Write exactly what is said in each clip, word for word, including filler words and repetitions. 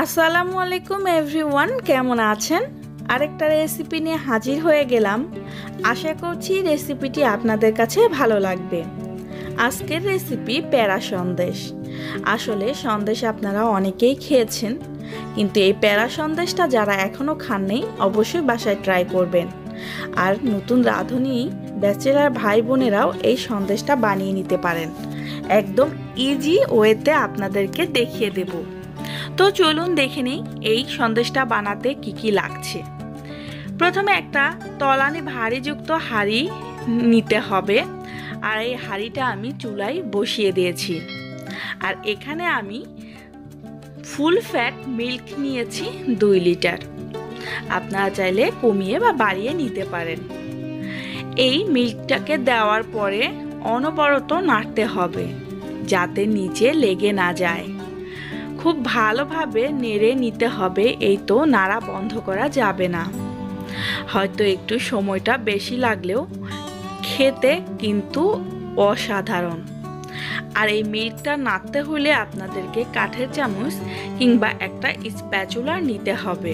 আসসালামু আলাইকুম এভরিওয়ান, কেমন আছেন? আরেকটা রেসিপি নিয়ে হাজির হয়ে গেলাম। আশা করছি রেসিপিটি আপনাদের কাছে ভালো লাগবে। আজকের রেসিপি প্যারা সন্দেশ। আসলে সন্দেশ আপনারা অনেকেই খেয়েছেন, কিন্তু এই প্যারা সন্দেশটা যারা এখনও খাননি অবশ্যই বাসায় ট্রাই করবেন। আর নতুন রাঁধুনি ব্যাচেলার ভাই বোনেরাও এই সন্দেশটা বানিয়ে নিতে পারেন। একদম ইজি ওয়েতে আপনাদেরকে দেখিয়ে দেব। তো চলুন দেখে নিই এই সন্দেশটা বানাতে কি কি লাগছে। প্রথমে একটা তলানি ভারীযুক্ত হাঁড়ি নিতে হবে, আর এই হাঁড়িটা আমি চুলায় বসিয়ে দিয়েছি। আর এখানে আমি ফুল ফ্যাট মিল্ক নিয়েছি দুই লিটার। আপনারা চাইলে কমিয়ে বা বাড়িয়ে নিতে পারেন। এই মিল্কটাকে দেওয়ার পরে অনবরত নাড়তে হবে যাতে নিচে লেগে না যায়। খুব ভালোভাবে নেড়ে নিতে হবে, এই তো নাড়া বন্ধ করা যাবে না। হয়তো একটু সময়টা বেশি লাগলেও খেতে কিন্তু অসাধারণ। আর এই মিল্কটা নাড়তে হলে আপনাদেরকে কাঠের চামচ কিংবা একটা স্প্যাচুলা নিতে হবে।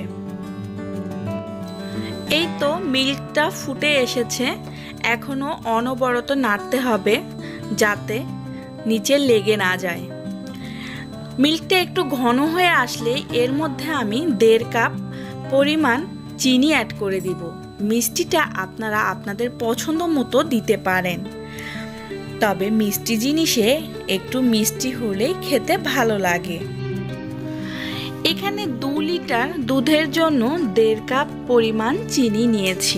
এই তো মিল্কটা ফুটে এসেছে, এখনো অনবরত নাড়তে হবে যাতে নিচে লেগে না যায়। মিল্কটা একটু ঘন হয়ে আসলে এর মধ্যে আমি দেড় কাপ পরিমাণ চিনি অ্যাড করে দিব। মিষ্টিটা আপনারা আপনাদের পছন্দ মতো দিতে পারেন, তবে মিষ্টি জিনিসে একটু মিষ্টি হলেই খেতে ভালো লাগে। এখানে দু লিটার দুধের জন্য দেড় কাপ পরিমাণ চিনি নিয়েছি।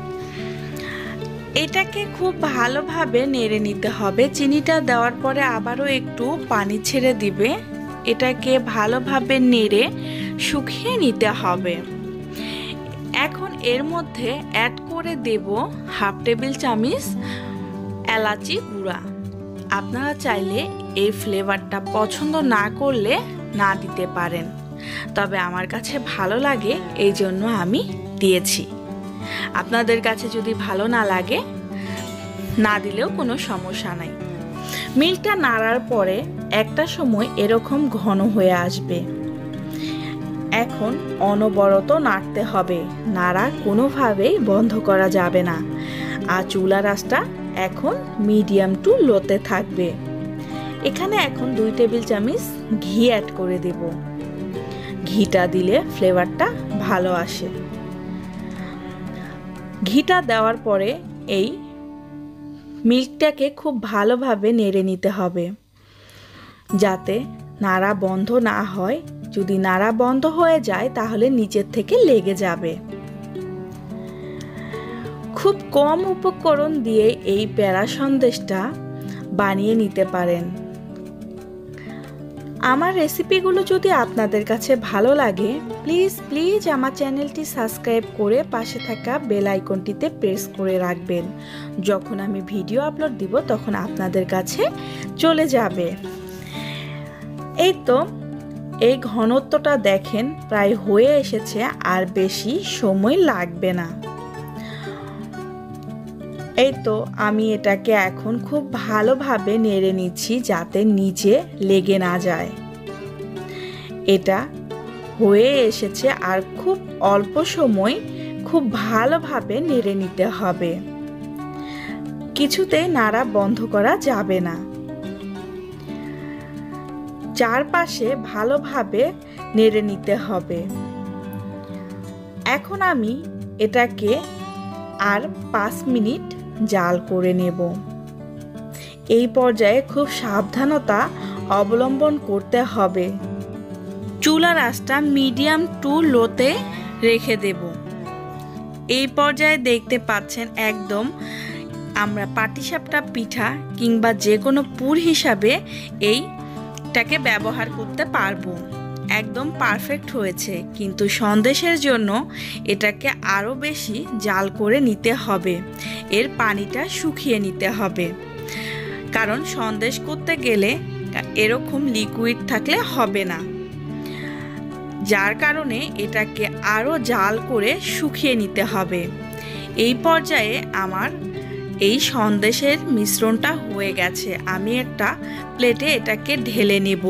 এটাকে খুব ভালোভাবে নেড়ে নিতে হবে। চিনিটা দেওয়ার পরে আবারও একটু পানি ছেড়ে দিবে। এটাকে ভালোভাবে নেড়ে শুকিয়ে নিতে হবে। এখন এর মধ্যে অ্যাড করে দেব হাফ টেবিল চামচ এলাচি গুঁড়া। আপনারা চাইলে এই ফ্লেভারটা পছন্দ না করলে না দিতে পারেন, তবে আমার কাছে ভালো লাগে এই জন্য আমি দিয়েছি। আপনাদের কাছে যদি ভালো না লাগে না দিলেও কোনো সমস্যা নাই। মিল্কটা নাড়ার পরে একটা সময় এরকম ঘন হয়ে আসবে। এখন অনবরত নাড়তে হবে, নাড়া কোনোভাবেই বন্ধ করা যাবে না। আর চুলার আঁচটা এখন মিডিয়াম টু লোতে থাকবে। এখানে এখন দুই টেবিল চামচ ঘি অ্যাড করে দেব। ঘিটা দিলে ফ্লেভারটা ভালো আসে। ঘিটা দেওয়ার পরে এই মিল্কটাকে খুব ভালোভাবে নেড়ে নিতে হবে যাতে নাড়া বন্ধ না হয়। যদি নাড়া বন্ধ হয়ে যায় তাহলে নিচের থেকে লেগে যাবে। খুব কম উপকরণ দিয়ে এই প্যারা সন্দেশটা বানিয়ে নিতে পারেন। আমার রেসিপিগুলো যদি আপনাদের কাছে ভালো লাগে প্লিজ প্লিজ আমার চ্যানেলটি সাবস্ক্রাইব করে পাশে থাকা বেল আইকনটিতে প্রেস করে রাখবেন। যখন আমি ভিডিও আপলোড দিব তখন আপনাদের কাছে চলে যাবে। এই তো এই ঘনত্বটা দেখেন প্রায় হয়ে এসেছে, আর বেশি সময় লাগবে না। এই তো আমি এটাকে এখন খুব ভালোভাবে নেড়ে নিচ্ছি যাতে নিচে লেগে না যায়। এটা হয়ে এসেছে, আর খুব অল্প সময় খুব ভালোভাবে নেড়ে নিতে হবে। কিছুতে নাড়া বন্ধ করা যাবে না। চারপাশে ভালোভাবে নেড়ে নিতে হবে। এখন আমি এটাকে আর পাঁচ মিনিট জাল করে নেব। এই পর্যায়ে খুব সাবধানতা অবলম্বন করতে হবে। চুলার আঁচটা মিডিয়াম টু লোতে রেখে দেব। এই পর্যায়ে দেখতে পাচ্ছেন একদম আমরা পাটিসাপটা পিঠা কিংবা যে কোনো পুর হিসাবে এইটাকে ব্যবহার করতে পারবো। একদম পারফেক্ট হয়েছে, কিন্তু সন্দেশের জন্য এটাকে আরও বেশি জাল করে নিতে হবে। এর পানিটা শুকিয়ে নিতে হবে, কারণ সন্দেশ করতে গেলে এরকম লিকুইড থাকলে হবে না। যার কারণে এটাকে আরও জাল করে শুকিয়ে নিতে হবে। এই পর্যায়ে আমার এই সন্দেশের মিশ্রণটা হয়ে গেছে। আমি একটা প্লেটে এটাকে ঢেলে নেব।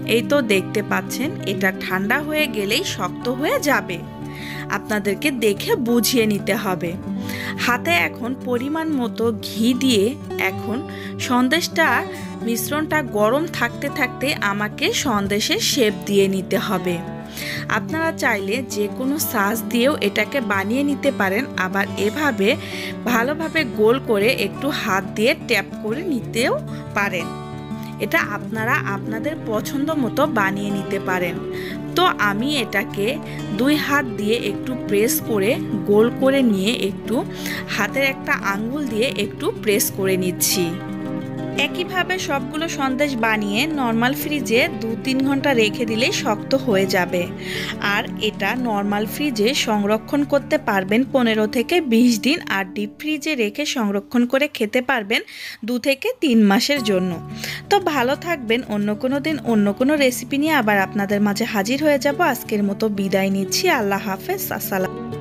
এই তো দেখতে পাচ্ছেন, এটা ঠান্ডা হয়ে গেলেই শক্ত হয়ে যাবে। আপনাদেরকে দেখে বুঝিয়ে নিতে হবে। হাতে এখন পরিমাণ মতো ঘি দিয়ে এখন সন্দেশটা মিশ্রণটা গরম থাকতে থাকতে আমাকে সন্দেশের শেপ দিয়ে নিতে হবে। আপনারা চাইলে যে কোনো সাজ দিয়েও এটাকে বানিয়ে নিতে পারেন, আবার এভাবে ভালোভাবে গোল করে একটু হাত দিয়ে ট্যাপ করে নিতেও পারেন। এটা আপনারা আপনাদের পছন্দ মতো বানিয়ে নিতে পারেন। তো আমি এটাকে দুই হাত দিয়ে একটু প্রেস করে গোল করে নিয়ে একটু হাতের একটা আঙ্গুল দিয়ে একটু প্রেস করে নিচ্ছি। একইভাবে সবগুলো সন্দেশ বানিয়ে নর্মাল ফ্রিজে দু তিন ঘন্টা রেখে দিলেই শক্ত হয়ে যাবে। আর এটা নর্মাল ফ্রিজে সংরক্ষণ করতে পারবেন পনেরো থেকে বিশ দিন, আর ডিপ ফ্রিজে রেখে সংরক্ষণ করে খেতে পারবেন দু থেকে তিন মাসের জন্য। তো ভালো থাকবেন। অন্য কোনো দিন অন্য কোনো রেসিপি নিয়ে আবার আপনাদের মাঝে হাজির হয়ে যাব। আজকের মতো বিদায় নিচ্ছি। আল্লাহ হাফেজ। আসসালাম।